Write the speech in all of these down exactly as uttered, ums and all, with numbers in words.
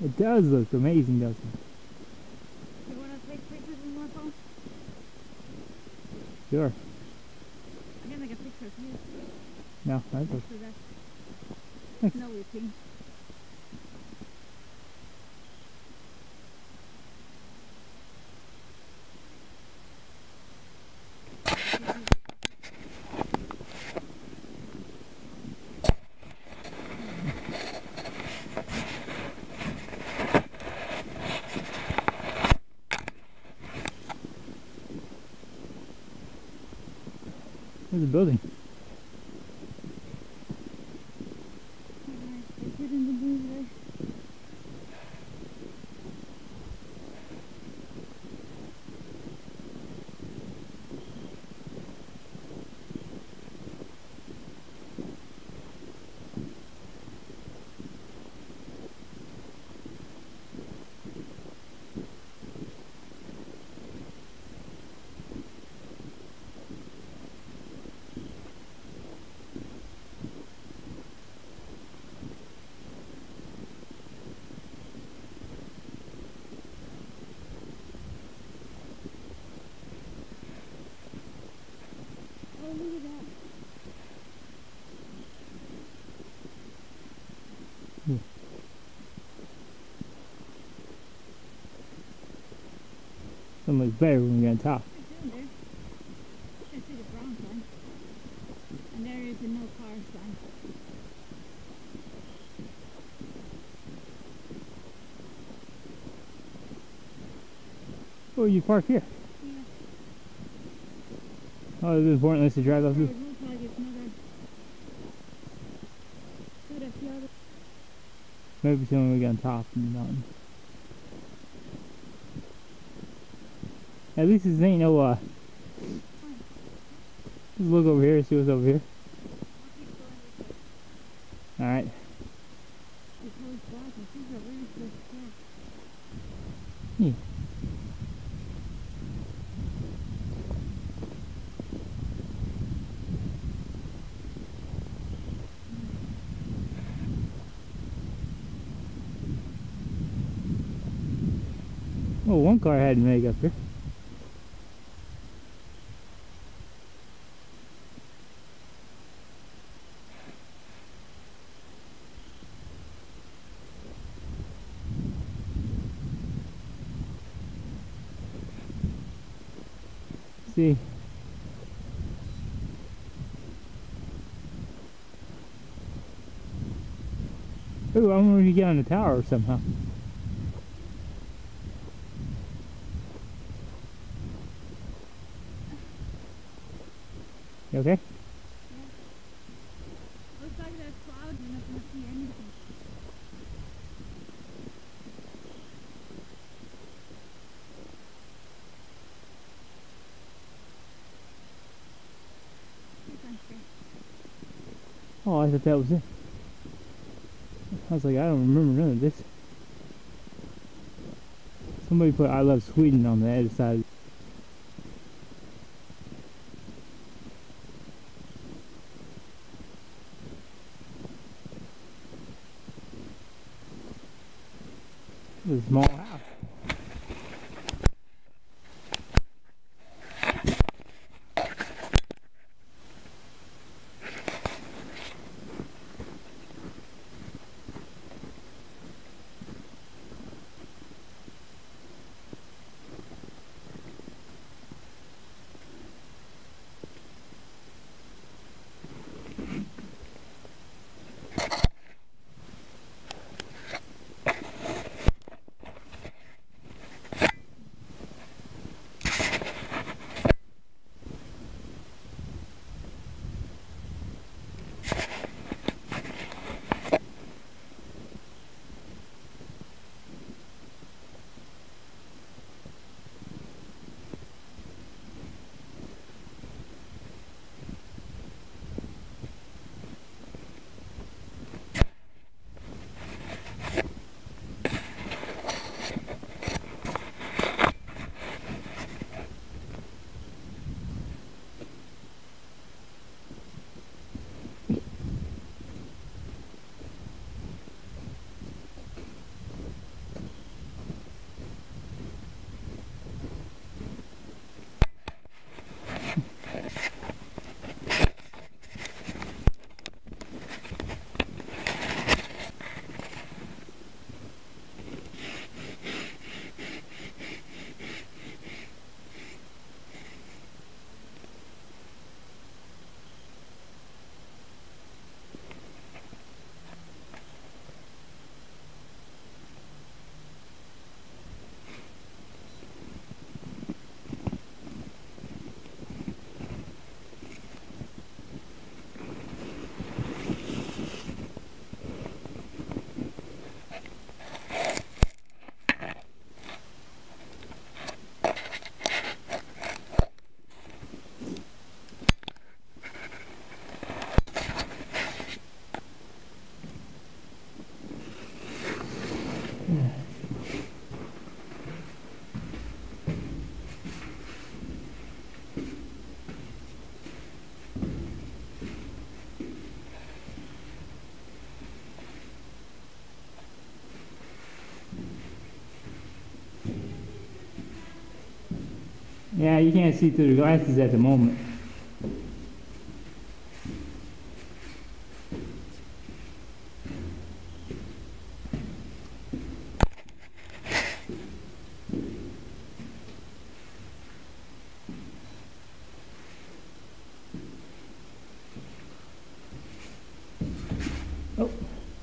It does look amazing, doesn't it? You want to take pictures with my phone? Sure. I can take a picture of you. No, that's okay. For that Thanks. snowy thing. There's a building. Get in the blue there. Oh, look at that. Yeah. Somebody's better when we get on top. It's in there. You can see the brown sign. And there is a no car sign. Oh, you park here. Yeah. Oh, this is pointless to drive up So here. it looks like it's not a... Good as the other. Maybe it's when we get on top of the mountain. At least this ain't no, uh... Just look over here, see what's over here. Alright. Because that, I think I really good stuff. Yeah. Oh, one car had to make up here. See. Ooh, I wonder if you get on the tower somehow. You okay? Yeah. Looks like there's clouds, you're not going to see anything. You can see. Oh, I thought that was it. I was like, I don't remember none of this. Somebody put I love Sweden on the other side. It's a small house. Yeah, you can't see through the glasses at the moment. Oh.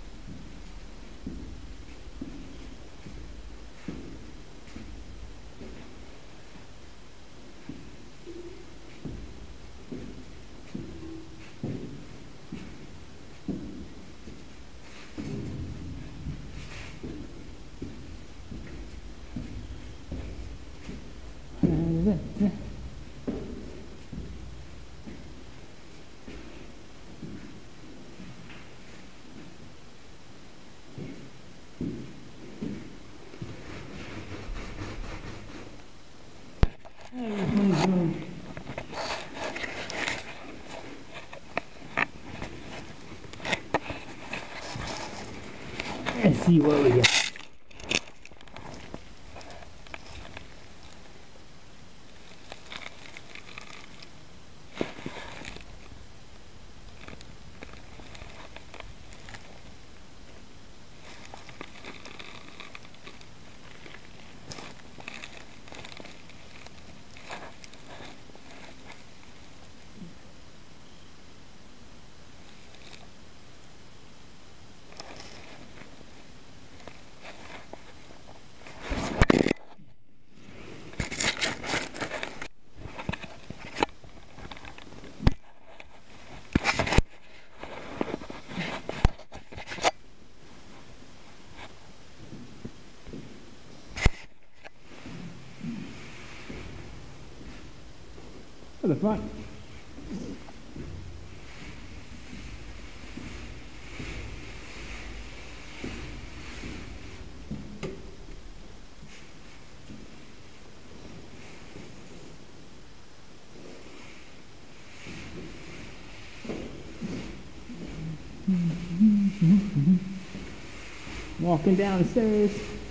Let's see what we got. For the fun. Walking down the stairs.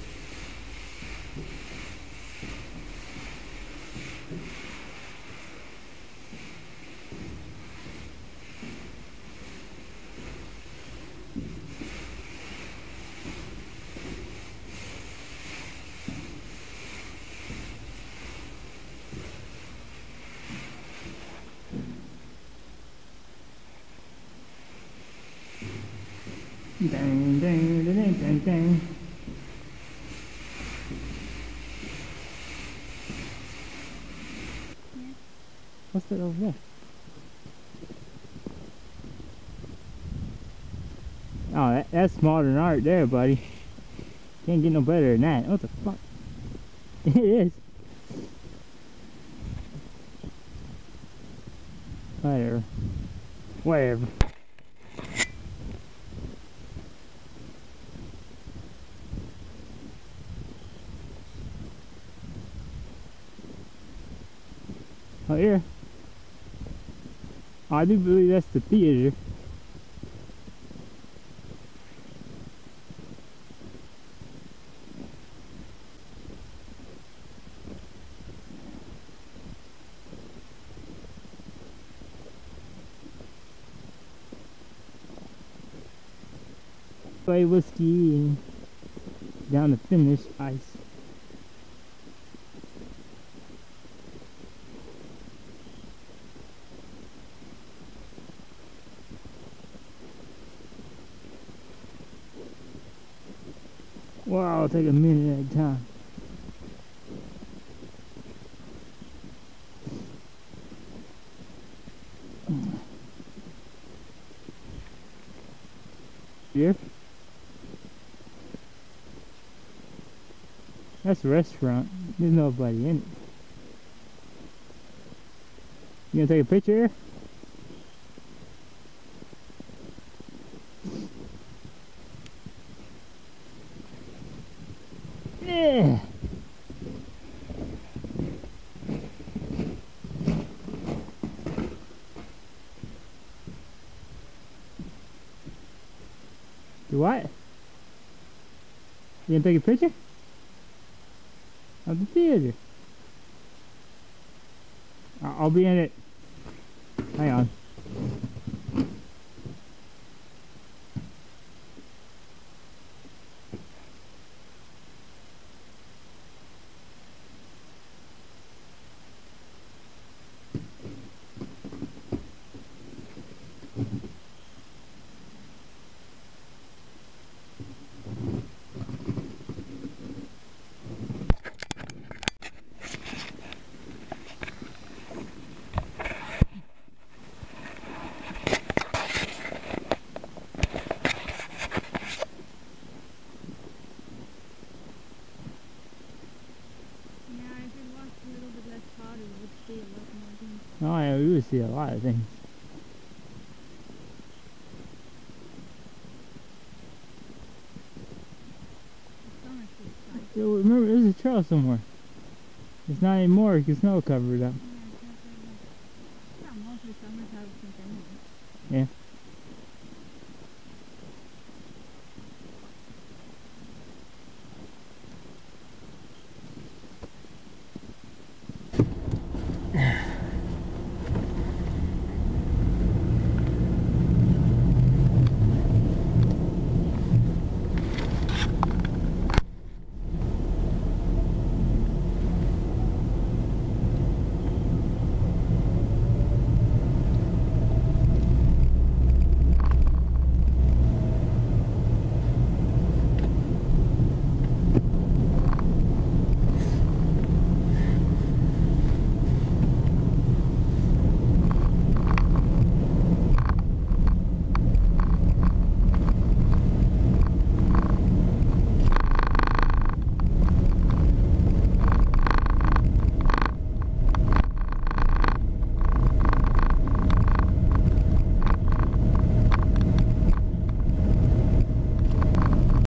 Dang, dang, dang, dang, dang. What's that over there? Oh, that, that's modern art there, buddy. Can't get no better than that. What the fuck? It is. Whatever. Whatever. Oh, here. Oh, I do believe that's the theater. Play whiskey and down the Finnish ice. Wow, I'll take a minute at a time. Here? That's a restaurant. There's nobody in it. You gonna take a picture here? Yeah. Do what? You gonna take a picture? Of the theater. I- I'll be in it. Hang on. Oh yeah, we would see a lot of things. Yo, remember, there's a trail somewhere. It's not anymore because snow covered it up. Yeah, it's not very much. Yeah, mostly summers have since anyway. Yeah.